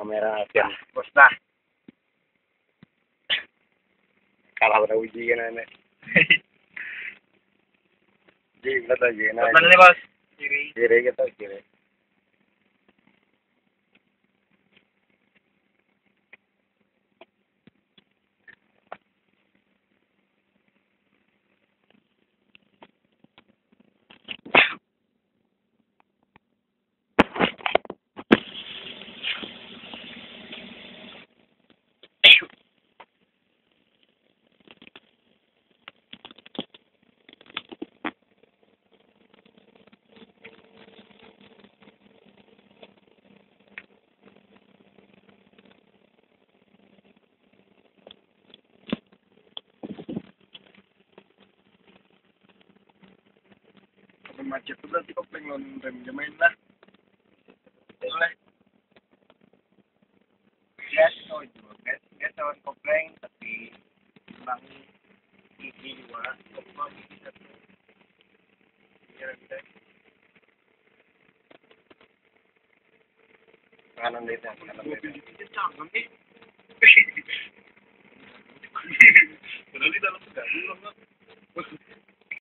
kamera natin. Basta. Kala ko na uji ka na. Di, ba't lagi na? Basta na boss. Siri. Kiri kita, kiri. Macet tuh berarti kopling lawan rem jamain lah. Boleh. Gas oh itu gas lawan kopling tapi bang gigi juga kopling bisa tuh. Kira-kira Kanan dito, kanan dito. mobil itu canggih nih.